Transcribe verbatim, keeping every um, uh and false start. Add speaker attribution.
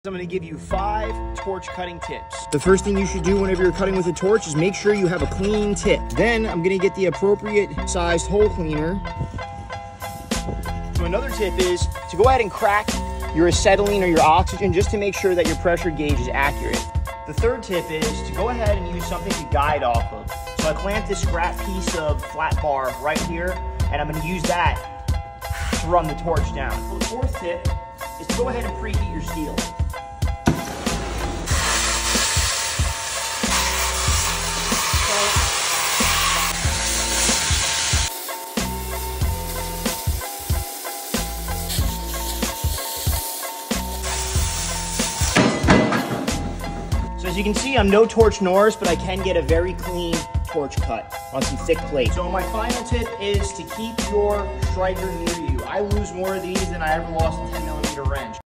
Speaker 1: I'm going to give you five torch cutting tips.
Speaker 2: The first thing you should do whenever you're cutting with a torch is make sure you have a clean tip. Then I'm going to get the appropriate sized hole cleaner.
Speaker 1: So another tip is to go ahead and crack your acetylene or your oxygen just to make sure that your pressure gauge is accurate. The third tip is to go ahead and use something to guide off of. So I plant this scrap piece of flat bar right here, and I'm going to use that to run the torch down. So the fourth tip is to go ahead and preheat your steel. So as you can see, I'm no torch Norris, but I can get a very clean torch cut on some thick plate. So my final tip is to keep your striker near you. I lose more of these than I ever lost a ten millimeter wrench.